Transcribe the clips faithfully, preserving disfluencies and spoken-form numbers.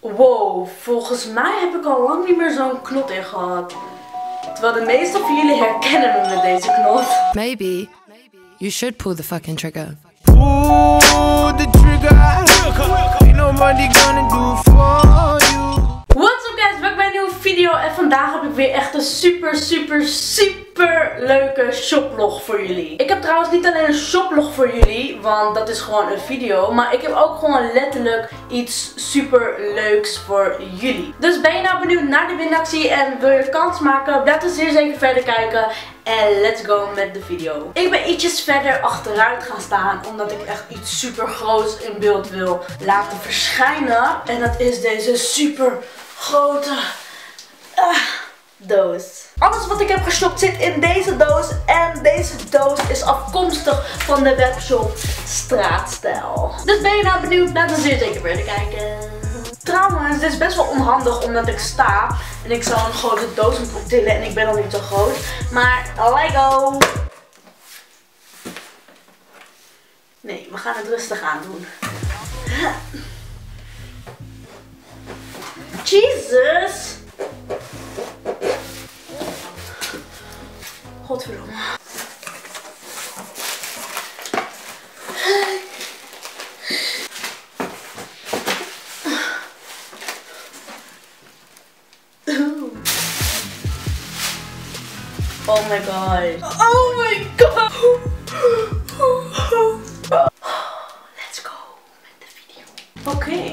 Wow, volgens mij heb ik al lang niet meer zo'n knot in gehad. Terwijl de meeste van jullie herkennen me met deze knot. Maybe you should pull the fucking trigger. Pull the trigger. Ain't nobody gonna do for you. What's up guys, welkom bij een nieuwe video. En vandaag heb ik weer echt een super super super leuke shoplog voor jullie. Ik heb trouwens niet alleen een shoplog voor jullie, want dat is gewoon een video. Maar ik heb ook gewoon letterlijk iets super leuks voor jullie. Dus ben je nou benieuwd naar de winactie en wil je kans maken? Blijf dan zeer zeker verder kijken. En let's go met de video. Ik ben ietsjes verder achteruit gaan staan, omdat ik echt iets super groots in beeld wil laten verschijnen. En dat is deze super grote uh, doos. Alles wat ik heb geshopt zit in deze doos. En deze doos is afkomstig van de webshop Straatstijl. Dus ben je nou benieuwd? Laat dan zeer zeker verder kijken. Trouwens, dit is best wel onhandig omdat ik sta. En ik zou een grote doos moeten optillen en ik ben al niet zo groot. Maar Lego. Nee, we gaan het rustig aan doen. Jesus. Godverdomme. Oh my god. Oh my god. Let's go met de video. Oké. Okay.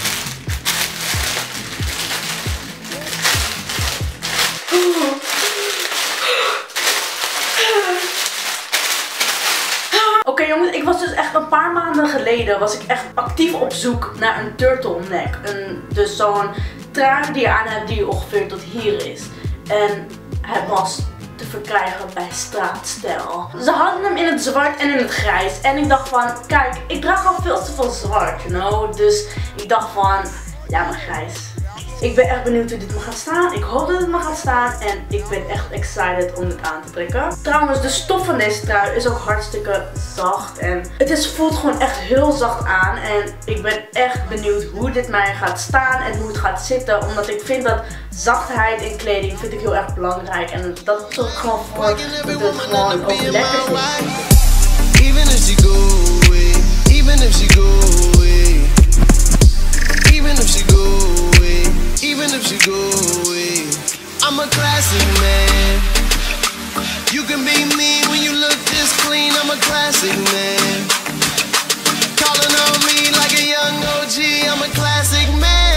Oké okay, jongens, ik was dus echt een paar maanden geleden was ik echt actief op zoek naar een turtleneck. Een, dus zo'n trui die je aan hebt die ongeveer tot hier is. En het was te verkrijgen bij Straatstijl. Ze hadden hem in het zwart en in het grijs. En ik dacht van, kijk, ik draag al veel te veel zwart, you know. Dus ik dacht van, ja maar grijs. Ik ben echt benieuwd hoe dit me gaat staan. Ik hoop dat het me gaat staan. En ik ben echt excited om dit aan te trekken. Trouwens, de stof van deze trui is ook hartstikke zacht. En het is, voelt gewoon echt heel zacht aan. En ik ben echt benieuwd hoe dit mij gaat staan. En hoe het gaat zitten. Omdat ik vind dat zachtheid in kleding vind ik heel erg belangrijk. En dat zorgt gewoon voor dat het gewoon ook lekker zit. Even if she go away, even if she go away, even if she go away, even if she go away, I'm a classic man. You can be me when you look this clean. I'm a classic man. Calling on me like a young O G. I'm a classic man.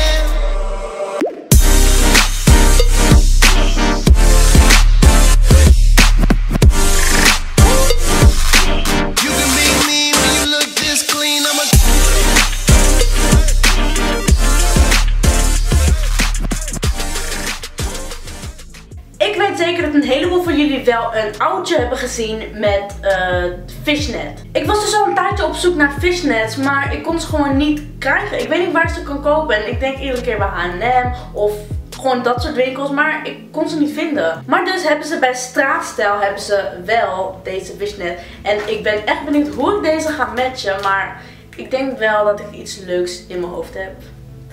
Zeker dat een heleboel van jullie wel een oudje hebben gezien met uh, fishnet. Ik was dus al een tijdje op zoek naar fishnets, maar ik kon ze gewoon niet krijgen. Ik weet niet waar ze kan kopen en ik denk iedere keer bij H en M of gewoon dat soort winkels, maar ik kon ze niet vinden. Maar dus hebben ze bij Straatstijl hebben ze wel deze fishnet. En ik ben echt benieuwd hoe ik deze ga matchen, maar ik denk wel dat ik iets leuks in mijn hoofd heb.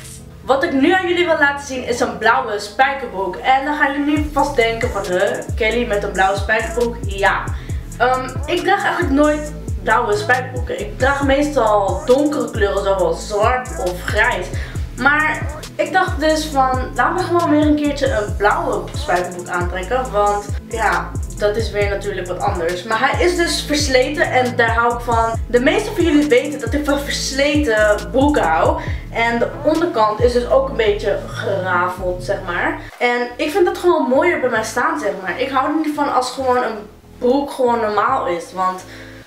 Wat ik nu aan jullie wil laten zien is een blauwe spijkerbroek. En dan gaan jullie nu vast denken van, huh, Kelly met een blauwe spijkerbroek? Ja. Um, ik draag eigenlijk nooit blauwe spijkerbroeken. Ik draag meestal donkere kleuren zoals zwart of grijs. Maar ik dacht dus van, laten we gewoon weer een keertje een blauwe spijkerbroek aantrekken. Want ja, dat is weer natuurlijk wat anders. Maar hij is dus versleten en daar hou ik van. De meeste van jullie weten dat ik van versleten broeken hou. En de onderkant is dus ook een beetje gerafeld, zeg maar. En ik vind dat gewoon mooier bij mij staan, zeg maar. Ik hou er niet van als gewoon een broek gewoon normaal is. Want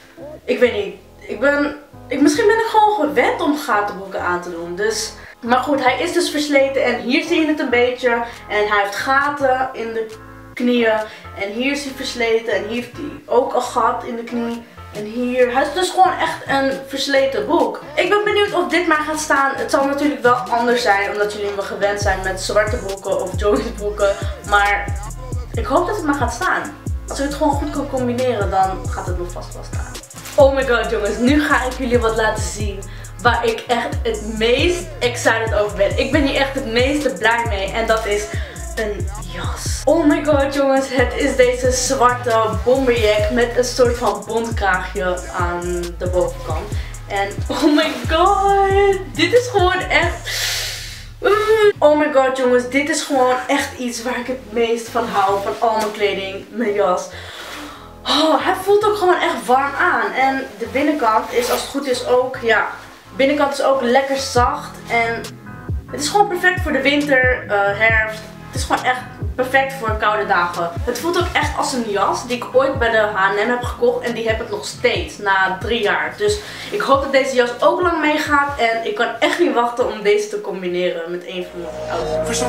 ik weet niet, ik ben, ik, misschien ben ik gewoon gewend om gatenbroeken aan te doen. Dus, maar goed, hij is dus versleten en hier zie je het een beetje. En hij heeft gaten in de knieën. En hier is hij versleten en hier heeft hij ook een gat in de knie. En hier, hij is dus gewoon echt een versleten broek. Ik ben benieuwd of dit maar gaat staan. Het zal natuurlijk wel anders zijn, omdat jullie me gewend zijn met zwarte broeken of joggingsbroeken. Maar ik hoop dat het maar gaat staan. Als ik het gewoon goed kan combineren, dan gaat het me vast wel staan. Oh my god jongens, nu ga ik jullie wat laten zien waar ik echt het meest excited over ben. Ik ben hier echt meeste blij mee. En dat is een jas. Oh my god jongens, het is deze zwarte bomberjack met een soort van bontkraagje aan de bovenkant. En oh my god, dit is gewoon echt... Oh my god jongens, dit is gewoon echt iets waar ik het meest van hou. Van al mijn kleding, mijn jas. Oh, hij voelt ook gewoon echt warm aan. En de binnenkant is, als het goed is, ook, ja, de binnenkant is ook lekker zacht. En het is gewoon perfect voor de winter, uh, herfst. Het is gewoon echt perfect voor koude dagen. Het voelt ook echt als een jas die ik ooit bij de H en M heb gekocht. En die heb ik nog steeds na drie jaar. Dus ik hoop dat deze jas ook lang meegaat. En ik kan echt niet wachten om deze te combineren met een van mijn outfits.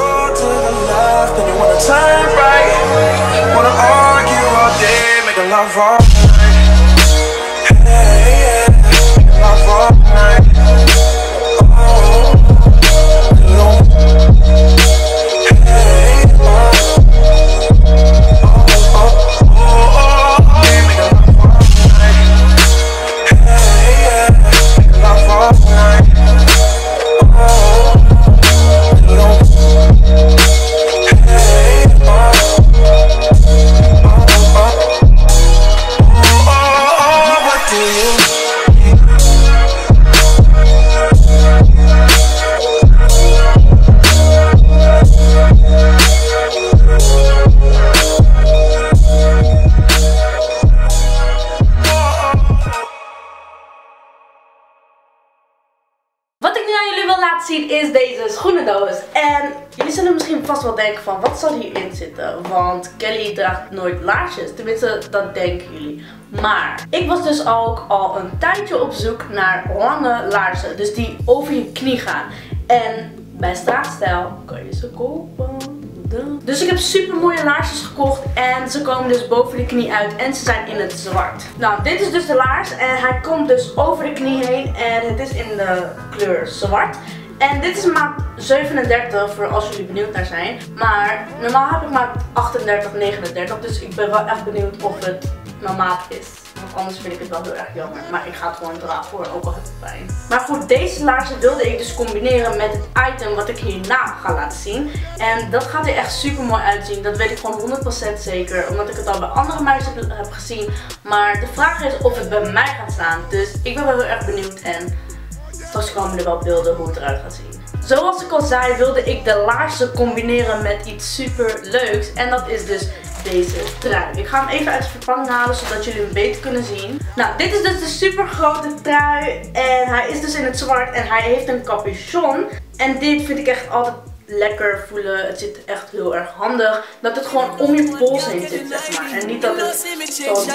Wat ik nu aan jullie wil laten zien is deze schoenendoos. En jullie zullen misschien vast wel denken van, wat zal hierin zitten? Want Kelly draagt nooit laarsjes. Tenminste, dat denken jullie. Maar ik was dus ook al een tijdje op zoek naar lange laarzen. Dus die over je knie gaan. En bij Straatstijl kan je ze kopen. Dus ik heb super mooie laarsjes gekocht en ze komen dus boven de knie uit en ze zijn in het zwart. Nou, dit is dus de laars en hij komt dus over de knie heen en het is in de kleur zwart. En dit is maat zevenendertig voor als jullie benieuwd naar zijn. Maar normaal heb ik maat achtendertig, negenendertig, dus ik ben wel echt benieuwd of het mijn maat is. Want anders vind ik het wel heel erg jammer. Maar ik ga het gewoon dragen hoor, ook al heb ik pijn. Maar goed, deze laarzen wilde ik dus combineren met het item wat ik hierna ga laten zien. En dat gaat er echt super mooi uitzien. Dat weet ik gewoon honderd procent zeker. Omdat ik het al bij andere meisjes heb gezien. Maar de vraag is of het bij mij gaat staan. Dus ik ben wel heel erg benieuwd. En straks komen er wel beelden hoe het eruit gaat zien. Zoals ik al zei, wilde ik de laarzen combineren met iets super leuks. En dat is dus deze trui. Ik ga hem even uit de verpakking halen zodat jullie hem beter kunnen zien. Nou, dit is dus de super grote trui. En hij is dus in het zwart en hij heeft een capuchon. En dit vind ik echt altijd lekker voelen. Het zit echt heel erg handig. Dat het gewoon om je pols heen zit, zeg maar. En niet dat het zo dit gewoon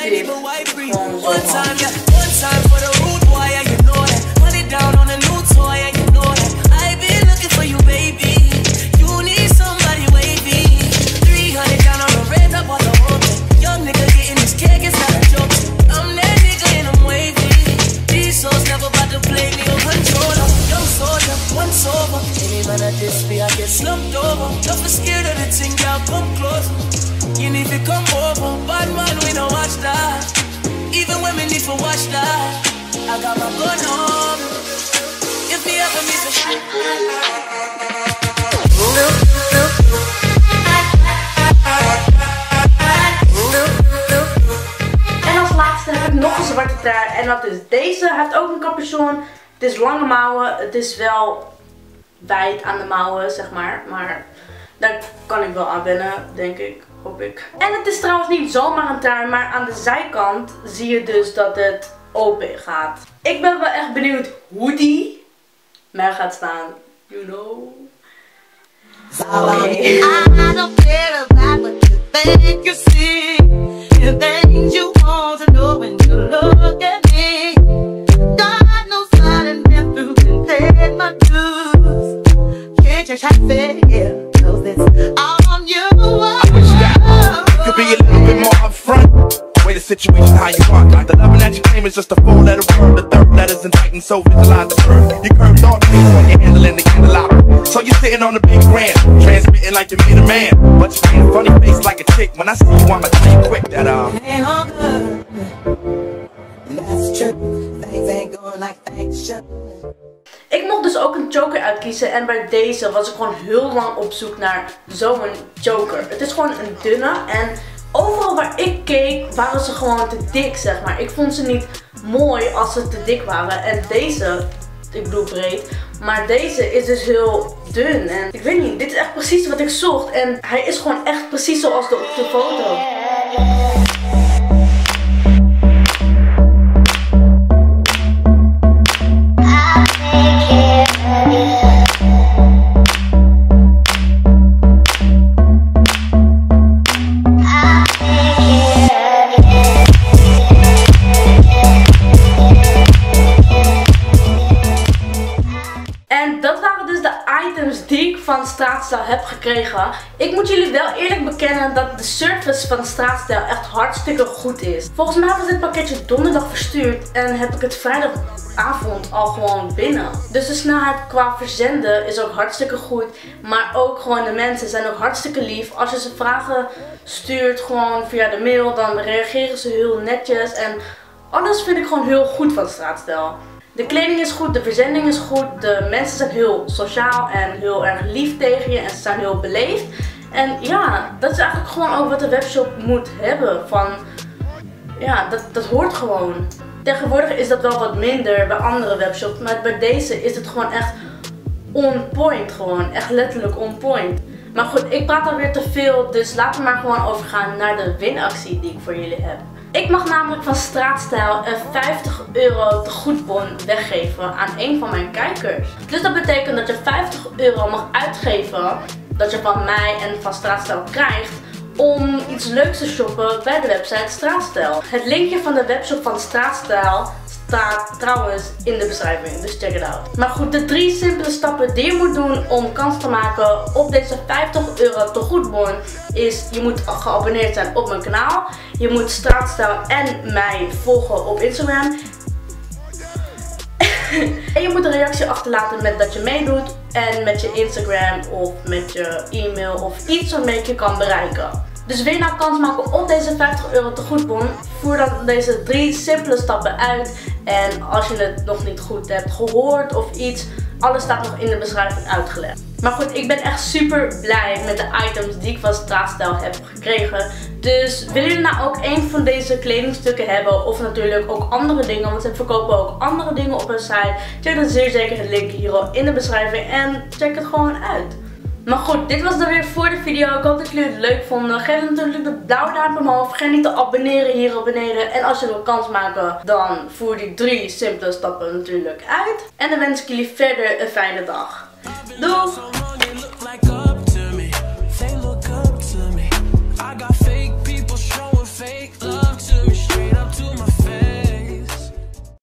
zo hangt. You need to come over, bad man, we don't watch that. Even when we need to watch that, I got my gun on. If we ever miss a shit. En als laatste heb ik nog een zwarte trui en dat is deze. Hij heeft ook een capuchon. Het is lange mouwen, het is wel wijd aan de mouwen, zeg maar. Maar daar kan ik wel aan wennen, denk ik. Hoop ik. En het is trouwens niet zomaar een trui, maar aan de zijkant zie je dus dat het open gaat. Ik ben wel echt benieuwd hoe die mij gaat staan. You know. Okay. I don't care about what you think you see. The things you want to know when you look at me. God knows I done been through and paid my dues. Can't you try to feel? Cause it's on you. Could be a little bit more upfront. Way the situation how you want. The loving that you claim is just a four letter word. The third letter's entitled, so visualize the bird. You curve thought based when you're handling the candelabra. So you're sitting on the big grand, transmitting like you made a man. But you ain't a funny face like a chick. When I see you, I'ma tell you quick that um. Ain't all good. That's true. Things ain't going like things should. Ik mocht dus ook een choker uitkiezen en bij deze was ik gewoon heel lang op zoek naar zo'n choker. Het is gewoon een dunne en overal waar ik keek waren ze gewoon te dik, zeg maar. Ik vond ze niet mooi als ze te dik waren. En deze, ik bedoel breed, maar deze is dus heel dun. En ik weet niet, dit is echt precies wat ik zocht. En hij is gewoon echt precies zoals de, op de foto. Die ik van Straatstijl heb gekregen. Ik moet jullie wel eerlijk bekennen dat de service van Straatstijl echt hartstikke goed is. Volgens mij was dit pakketje donderdag verstuurd en heb ik het vrijdagavond al gewoon binnen. Dus de snelheid qua verzenden is ook hartstikke goed. Maar ook gewoon de mensen zijn ook hartstikke lief. Als je ze vragen stuurt gewoon via de mail, dan reageren ze heel netjes. En alles vind ik gewoon heel goed van Straatstijl. De kleding is goed, de verzending is goed, de mensen zijn heel sociaal en heel erg lief tegen je en ze zijn heel beleefd. En ja, dat is eigenlijk gewoon ook wat de webshop moet hebben. Van, ja, dat, dat hoort gewoon. Tegenwoordig is dat wel wat minder bij andere webshops, maar bij deze is het gewoon echt on point gewoon. Echt letterlijk on point. Maar goed, ik praat alweer te veel, dus laten we maar gewoon overgaan naar de winactie die ik voor jullie heb. Ik mag namelijk van Straatstijl een vijftig euro tegoedbon weggeven aan een van mijn kijkers. Dus dat betekent dat je vijftig euro mag uitgeven, dat je van mij en van Straatstijl krijgt, om iets leuks te shoppen bij de website Straatstijl. Het linkje van de webshop van Straatstijl staat trouwens in de beschrijving, dus check it out. Maar goed, de drie simpele stappen die je moet doen om kans te maken op deze vijftig euro tegoedbon is: je moet geabonneerd zijn op mijn kanaal, je moet Straatstijl en mij volgen op Instagram en je moet een reactie achterlaten met dat je meedoet en met je Instagram of met je e-mail of iets waarmee ik je kan bereiken. Dus wil je nou kans maken op deze vijftig euro tegoedbon, voer dan deze drie simpele stappen uit. En als je het nog niet goed hebt gehoord of iets, alles staat nog in de beschrijving uitgelegd. Maar goed, ik ben echt super blij met de items die ik van Straatstijl heb gekregen. Dus willen jullie nou ook een van deze kledingstukken hebben of natuurlijk ook andere dingen, want ze verkopen ook andere dingen op hun site. Check dan zeer zeker het linkje hier in de beschrijving en check het gewoon uit. Maar goed, dit was dan weer voor de video. Ik hoop dat jullie het leuk vonden. Geef natuurlijk de blauwe duimpje omhoog. Vergeet niet te abonneren hier op beneden. En als je wil kans maken, dan voer die drie simpele stappen natuurlijk uit. En dan wens ik jullie verder een fijne dag. Doei!